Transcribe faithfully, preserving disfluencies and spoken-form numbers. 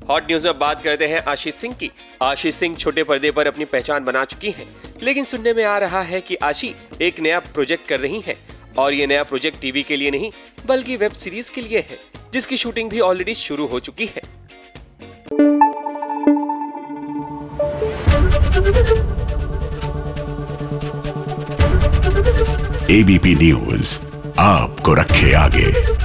Hot news में बात करते हैं आशीष सिंह की। आशीष सिंह छोटे पर्दे पर अपनी पहचान बना चुकी हैं, लेकिन सुनने में आ रहा है कि आशी एक नया प्रोजेक्ट कर रही हैं और ये नया प्रोजेक्ट टीवी के लिए नहीं बल्कि वेब सीरीज के लिए है, जिसकी शूटिंग भी ऑलरेडी शुरू हो चुकी है। एबीपी न्यूज आपको रखे आगे।